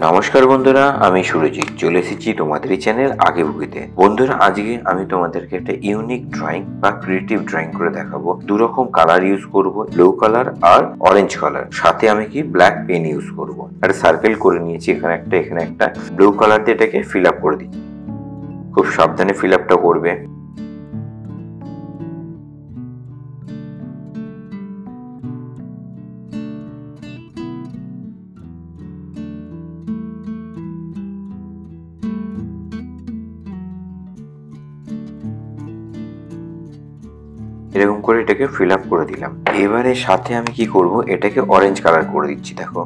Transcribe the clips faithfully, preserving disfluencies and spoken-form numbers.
নমস্কার বন্ধুরা, আমি সুরজিৎ চলে এসেছি তোমাদের এই চ্যানেল আগে ভুগিতে। বন্ধুরা, আজকে আমি তোমাদেরকে একটা ইউনিক ড্রয়িং বা ক্রিয়েটিভ ড্রয়িং করে দেখাবো। দু রকম কালার ইউজ করব, ব্লু কালার আর অরেঞ্জ কালার। সাথে আমি কি ব্ল্যাক পেন ইউজ করব। একটা সার্কেল করে নিয়েছি, এখানে একটা এখানে একটা। ব্লু কালার দিয়ে এটাকে ফিল আপ করে দিচ্ছি। খুব সাবধানে ফিল আপটা করবে। এরকম করে এটাকে ফিল আপ করে দিলাম। এবারে সাথে আমি কি করব, এটাকে অরেঞ্জ কালার করে দিচ্ছি। দেখো,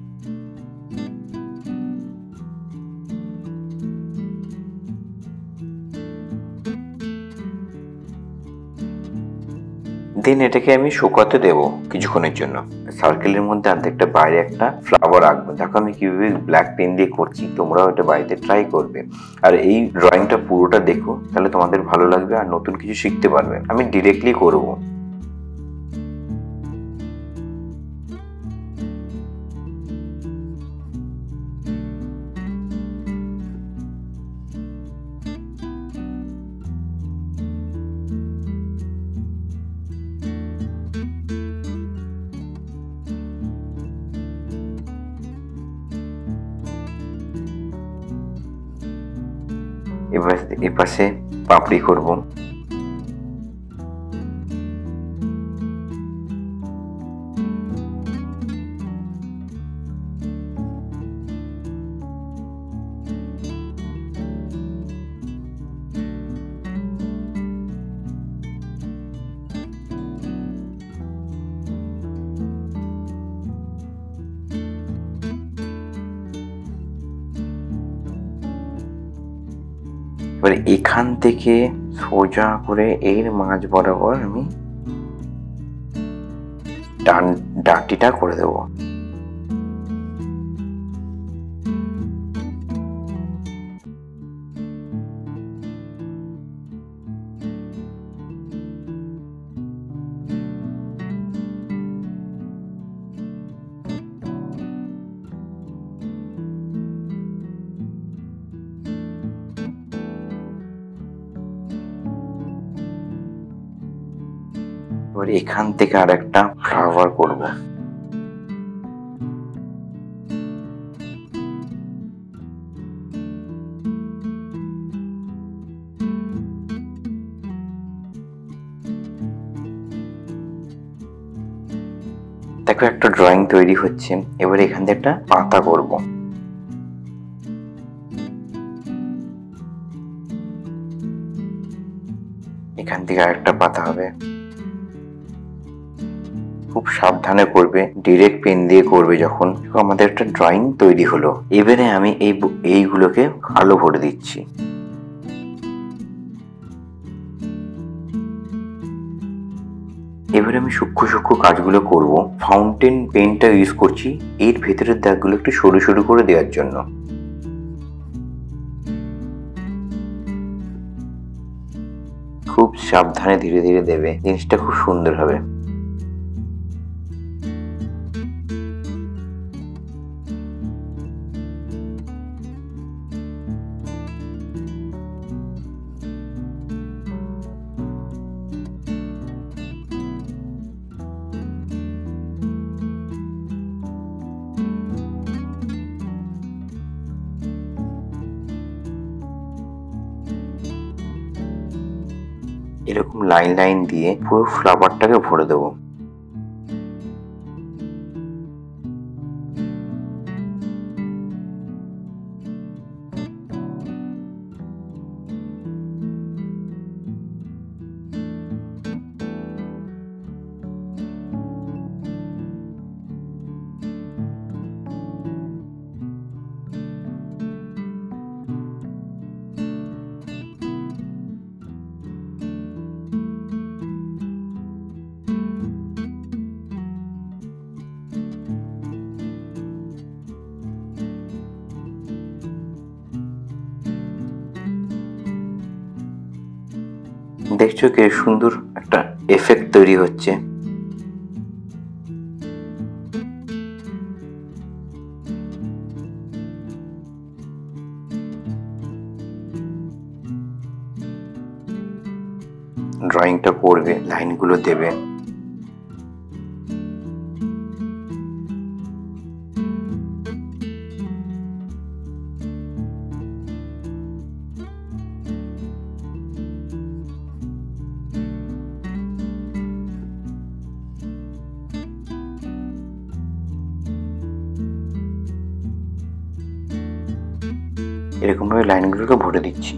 দেন এটাকে আমি শুকাতে দেব কিছুক্ষণের জন্য। সার্কেলের মধ্যে অর্ধেকটা বাইরে একটা ফ্লাওয়ার আঁকবো। দেখো আমি কিভাবে ব্ল্যাক পেন দিয়ে করছি, তোমরাও এটা বাড়িতে ট্রাই করবে। আর এই ড্রয়িংটা পুরোটা দেখো, তাহলে তোমাদের ভালো লাগবে আর নতুন কিছু শিখতে পারবে। আমি ডিরেক্টলি করব। এবার এপাশে পাপড়ি করব। এবার এখান থেকে সোজা করে এর মাঝ বরাবর আমি ডান ডাটিটা করে দেবো। এবার এখান থেকে আর একটা ফ্লাওয়ার করবো। দেখো, একটা ড্রয়িং তৈরি হচ্ছে। এবার এখান থেকে একটা পাতা করব। এখান থেকে আরেকটা পাতা হবে। খুব সাবধানে করবে, ডিরেক্ট পেন দিয়ে করবে। যখন আমাদের একটা ড্রয়িং তৈরি হলো, এবারে আমি এই এইগুলোকে আলো ভরে দিচ্ছি। এবারে আমি সূক্ষ্ম সূক্ষ্ম কাজগুলো করব। ফাউন্টেন পেনটা ইউজ করছি এর ভেতরের দাগগুলো একটু সরু সরু করে দেওয়ার জন্য। খুব সাবধানে ধীরে ধীরে দেবে, জিনিসটা খুব সুন্দর হবে। এরকম লাইন লাইন দিয়ে পুরো ফ্লাওয়ারটাকে ভরে দেবো। দেখছো কি সুন্দর একটা এফেক্ট তৈরি হচ্ছে। ড্রয়িংটা করবে, লাইনগুলো দেবে। এরকম ভাবে লাইনগুলোকে ভরে দিচ্ছি।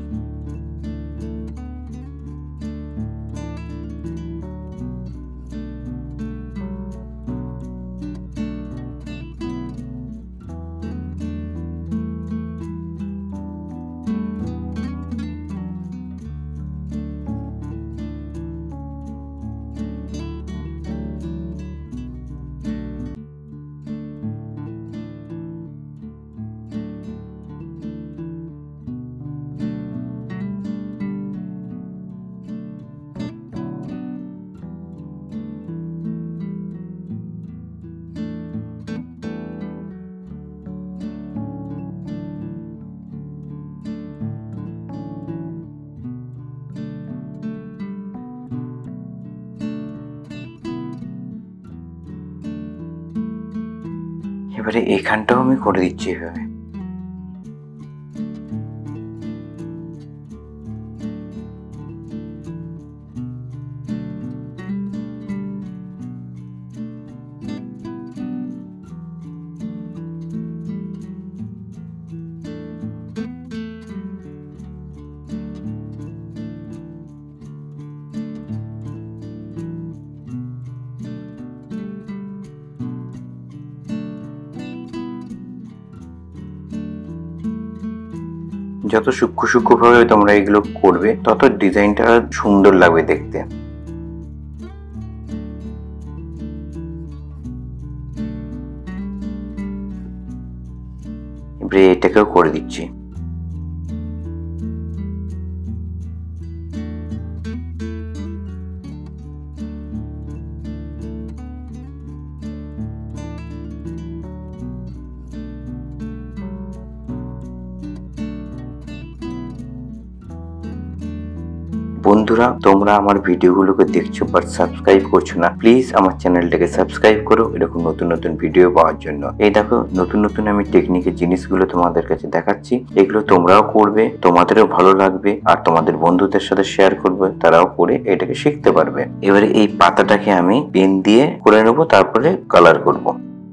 এবারে এইখানটাও আমি করে দিচ্ছি এভাবে। যত সূক্ষ্ম সূক্ষ্ম ভাবে তোমরা এগুলো করবে তত ডিজাইনটা সুন্দর লাগবে দেখতে। এবারে এটাকেও করে দিচ্ছি। বন্ধুরা, তোমরা আমার ভিডিওগুলোকে দেখছো বাট সাবস্ক্রাইব করছো না, প্লিজ আমার চ্যানেলটাকে সাবস্ক্রাইব করো এরকম নতুন নতুন ভিডিও পাওয়ার জন্য। এই দেখো নতুন নতুন আমি টেকনিকের জিনিসগুলো তোমাদের কাছে দেখাচ্ছি, এগুলো তোমরাও করবে, তোমাদেরও ভালো লাগবে আর তোমাদের বন্ধুদের সাথে শেয়ার করবে, তারাও করে এটাকে শিখতে পারবে। এবারে এই পাতাটাকে আমি পেন দিয়ে করে নেবো, তারপরে কালার করব।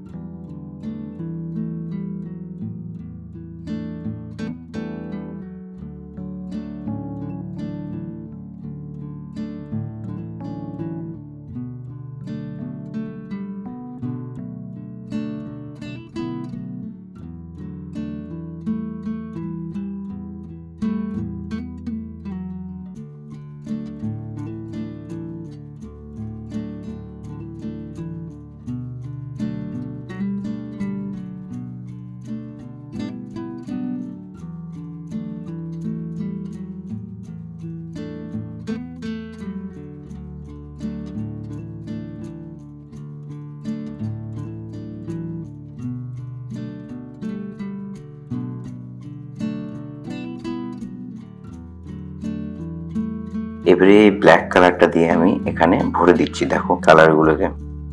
এবারে এই ব্ল্যাক কালারটা দিয়ে আমি এখানে ভরে দিচ্ছি, দেখো কালারগুলোকে।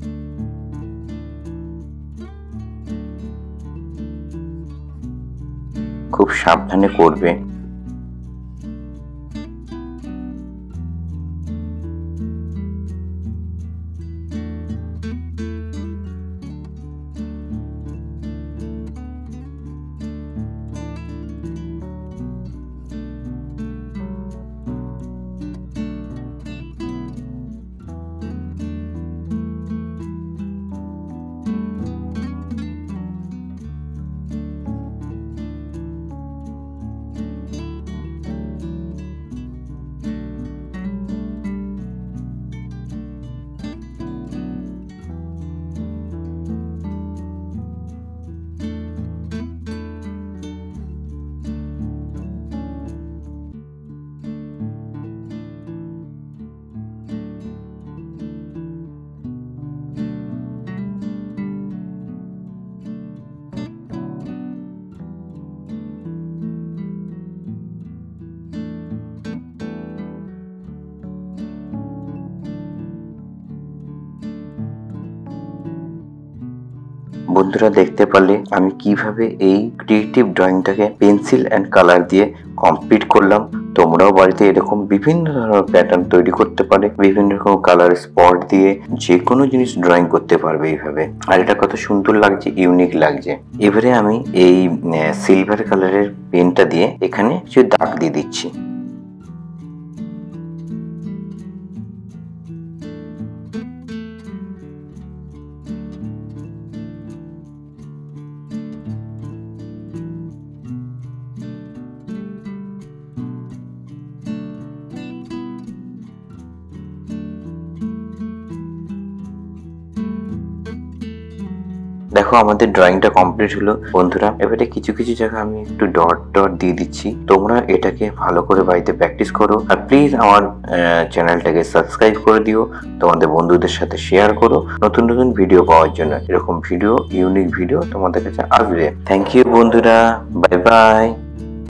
খুব সাবধানে করবে। বন্ধুরা দেখতে পারলে আমি কিভাবে এই ক্রিয়েটিভ ড্রয়িংটাকে পেন্সিল অ্যান্ড কালার দিয়ে কমপ্লিট করলাম। তোমরাও বাড়িতে এরকম বিভিন্ন ধরনের প্যাটার্ন তৈরি করতে পারে, বিভিন্ন রকম কালার স্পট দিয়ে যে কোনো জিনিস ড্রয়িং করতে পারবে এইভাবে। আর এটা কত সুন্দর লাগছে, ইউনিক লাগছে। এবারে আমি এই সিলভার কালারের পেনটা দিয়ে এখানে কিছু দাগ দিয়ে দিচ্ছি। দেখো আমাদের ড্রয়িংটা কমপ্লিট হলো বন্ধুরা। এবারে কিছু কিছু জায়গা আমি একটু ডট ডট দিয়ে দিচ্ছি। তোমরা এটাকে ভালো করে বাড়িতে প্র্যাকটিস করো, আর প্লিজ আমার চ্যানেলটাকে সাবস্ক্রাইব করে দিও, তোমাদের বন্ধুদের সাথে শেয়ার করো। নতুন নতুন ভিডিও পাওয়ার জন্য এরকম ভিডিও, ইউনিক ভিডিও তোমাদের কাছে আসবে। থ্যাংক ইউ বন্ধুরা, বাই বাই।